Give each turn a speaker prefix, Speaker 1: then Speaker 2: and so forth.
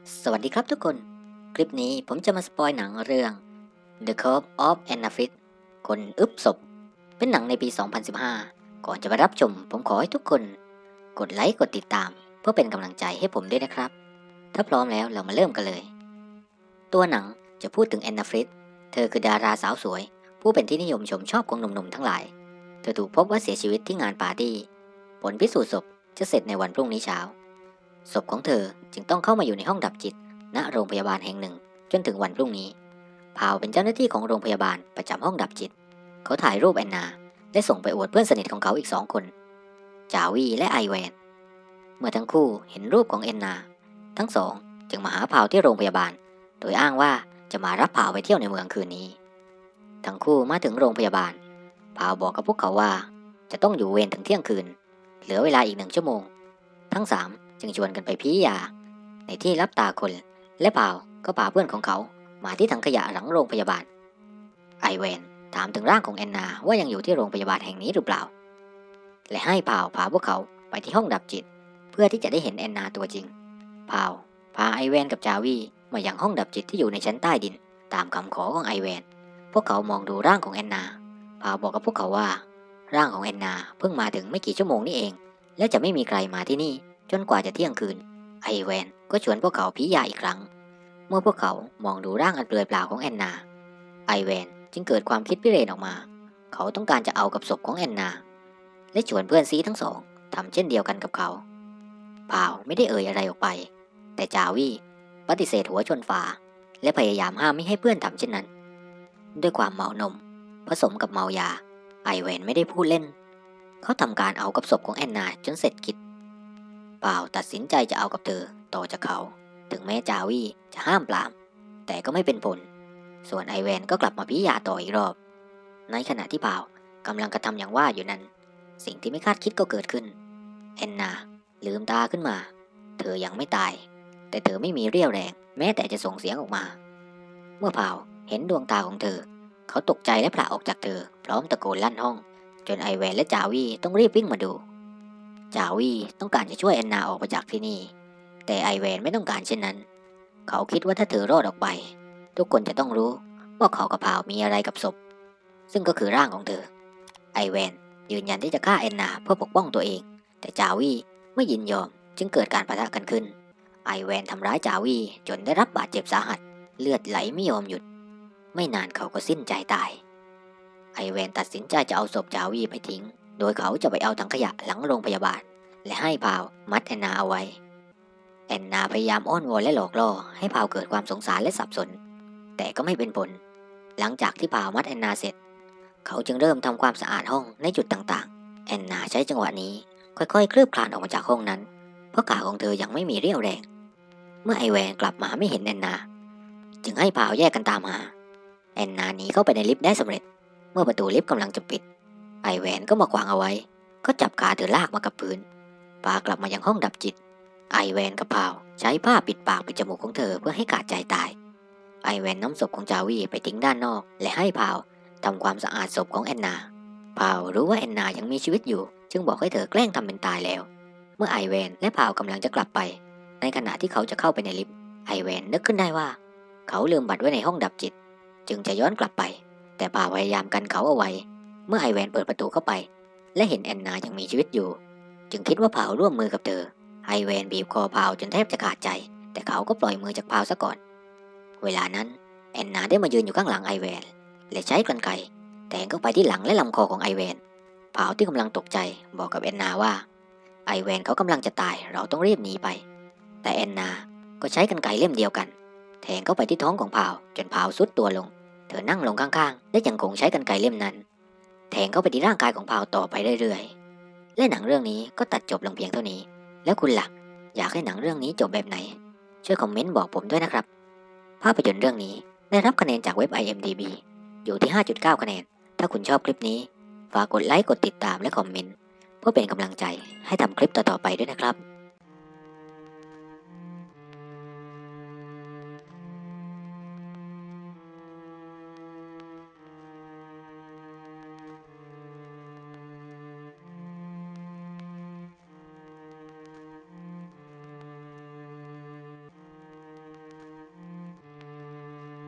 Speaker 1: สวัสดีครับทุกคนคลิปนี้ผมจะมาสปอยหนังเรื่อง The Curse of Anna Fried คนอึบศพเป็นหนังในปี 2015 ก่อนจะไปรับชมผมขอให้ทุกคนกดไลค์กดติดตามเพื่อเป็นกำลังใจให้ผมด้วยนะครับถ้าพร้อมแล้วเรามาเริ่มกันเลยตัวหนังจะพูดถึงแอนนาฟริดเธอคือดาราสาวสวยผู้เป็นที่นิยมชมชอบของหนุ่มๆทั้งหลายเธอถูกพบว่าเสียชีวิตที่งานปาร์ตี้ผลพิสูจน์ศพจะเสร็จในวันพรุ่งนี้เช้าศพของเธอจึงต้องเข้ามาอยู่ในห้องดับจิตณโรงพยาบาลแห่งหนึ่งจนถึงวันพรุ่งนี้พาวเป็นเจ้าหน้าที่ของโรงพยาบาลประจำห้องดับจิตเขาถ่ายรูปแอนนาและส่งไปอวดเพื่อนสนิทของเขาอีก2 คนจาวีและไอแวนเมื่อทั้งคู่เห็นรูปของแอนนาทั้งสองจึงมาหาพาวที่โรงพยาบาลโดยอ้างว่าจะมารับพาวไปเที่ยวในเมืองคืนนี้ทั้งคู่มาถึงโรงพยาบาลพาวบอกกับพวกเขาว่าจะต้องอยู่เวรถึงเที่ยงคืนเหลือเวลาอีก1 ชั่วโมงทั้ง3จึงชวนกันไปพี้ยาในที่รับตาคนและพาวก็พาเพื่อนของเขามาที่ถังขยะหลังโรงพยาบาลไอแวนถามถึงร่างของแอนนาว่ายังอยู่ที่โรงพยาบาลแห่งนี้หรือเปล่าและให้พาวพาพวกเขาไปที่ห้องดับจิตเพื่อที่จะได้เห็นแอนนาตัวจริงพาวพาไอแวนกับจาวีมายังห้องดับจิตที่อยู่ในชั้นใต้ดินตามคำขอของไอแวนพวกเขามองดูร่างของแอนนาพาวบอกกับพวกเขาว่าร่างของแอนนาเพิ่งมาถึงไม่กี่ชั่วโมงนี่เองและจะไม่มีใครมาที่นี่จนกว่าจะเที่ยงคืนไอแวนก็ชวนพวกเขาพี้ยาอีกครั้งเมื่อพวกเขามองดูร่างอันเปลือยเปล่าของแอนนาไอแวนจึงเกิดความคิดพิเรนออกมาเขาต้องการจะเอากับศพของแอนนาและชวนเพื่อนซีทั้งสองทำเช่นเดียวกันกับเขาพาวไม่ได้เอ่ยอะไรออกไปแต่จาวีปฏิเสธหัวชนฝาและพยายามห้ามไม่ให้เพื่อนทำเช่นนั้นด้วยความเมานมผสมกับเมายาไอแวนไม่ได้พูดเล่นเขาทำการเอากับศพของแอนนาจนเสร็จกิจเปล่าตัดสินใจจะเอากับเธอต่อจากเขาถึงแม้จาวีจะห้ามปรามแต่ก็ไม่เป็นผลส่วนไอแวนก็กลับมาพิยาต่ออีกรอบในขณะที่เปล่ากำลังกระทำอย่างว่าอยู่นั้นสิ่งที่ไม่คาดคิดก็เกิดขึ้นแอนนาลืมตาขึ้นมาเธอยังไม่ตายแต่เธอไม่มีเรี่ยวแรงแม้แต่จะส่งเสียงออกมาเมื่อเปล่าเห็นดวงตาของเธอเขาตกใจและผละออกจากเธอพร้อมตะโกนลั่นห้องจนไอแวนและจาวีต้องรีบวิ่งมาดูจาวีต้องการจะช่วยแอนนาออกไปจากที่นี่แต่ไอแวนไม่ต้องการเช่นนั้นเขาคิดว่าถ้าเธอรอดออกไปทุกคนจะต้องรู้ว่าเขากับพาวมีอะไรกับศพซึ่งก็คือร่างของเธอไอแวนยืนยันที่จะฆ่าแอนนาเพื่อปกป้องตัวเองแต่จาวีไม่ยินยอมจึงเกิดการปะทะกันขึ้นไอแวนทำร้ายจาวีจนได้รับบาดเจ็บสาหัสเลือดไหลไม่ยอมหยุดไม่นานเขาก็สิ้นใจตายไอแวนตัดสินใจจะเอาศพจาวีไปทิ้งโดยเขาจะไปเอาถังขยะหลังโรงพยาบาลและให้พาวมัดแอนนาเอาไว้แอนนาพยายามอ้อนวอนและหลอกล่อให้พาวเกิดความสงสารและสับสนแต่ก็ไม่เป็นผลหลังจากที่พาวมัดแอนนาเสร็จเขาจึงเริ่มทำความสะอาดห้องในจุดต่างๆแอนนาใช้จังหวะนี้ค่อยๆคลืบคลานออกมาจากห้องนั้นเพราะขาของเธอยังไม่มีเรี่ยวแรงเมื่อไอแวนกลับมาไม่เห็นแอนนาจึงให้พาวแยกกันตามหาแอนนาหนีเข้าไปในลิฟต์ได้สำเร็จเมื่อประตูลิฟต์กำลังจะปิดไอแวนก็มาขวางเอาไว้ก็จับขาเธอลากมากับพื้นพากลับมายังห้องดับจิตไอแวนกับพาวใช้ผ้าปิดปากปิดจมูกของเธอเพื่อให้ขาดใจตายไอแวนนำศพของจาวีไปทิ้งด้านนอกและให้พาวทำความสะอาดศพของแอนนาพาวรู้ว่าแอนนายังมีชีวิตอยู่จึงบอกให้เธอแกล้งทำเป็นตายแล้วเมื่อไอแวนและพาวกำลังจะกลับไปในขณะที่เขาจะเข้าไปในลิฟต์ไอแวนนึกขึ้นได้ว่าเขาลืมบัตรไว้ในห้องดับจิตจึงจะย้อนกลับไปแต่พาวพยายามกันเขาเอาไว้เมื่อไอแวนเปิดประตูเข้าไปและเห็นแอนนายังมีชีวิตอยู่จึงคิดว่าพาวร่วมมือกับเธอไอแวนบีบคอพาวจนแทบจะขาดใจแต่เขาก็ปล่อยมือจากพาวซะก่อนเวลานั้นแอนนาได้มายืนอยู่ข้างหลังไอแวนและใช้กรรไกรแทงเข้าไปที่หลังและลำคอของไอแวนพาวที่กำลังตกใจบอกกับแอนนาว่าไอแวนเขากำลังจะตายเราต้องรีบหนีไปแต่แอนนาก็ใช้กรรไกรเล่มเดียวกันแทงเข้าไปที่ท้องของพาวจนพาวซุดตัวลงเธอนั่งลงข้างๆและยังคงใช้กรรไกรเล่มนั้นแทงเข้าไปที่ร่างกายของพาวต่อไปเรื่อยๆและหนังเรื่องนี้ก็ตัดจบลงเพียงเท่านี้แล้วคุณล่ะอยากให้หนังเรื่องนี้จบแบบไหนช่วยคอมเมนต์บอกผมด้วยนะครับภาพยนตร์เรื่องนี้ได้รับคะแนนจากเว็บ IMDb อยู่ที่ 5.9 คะแนนถ้าคุณชอบคลิปนี้ฝากกดไลค์กดติดตามและคอมเมนต์เพื่อเป็นกำลังใจให้ทำคลิปต่อๆไปด้วยนะครับ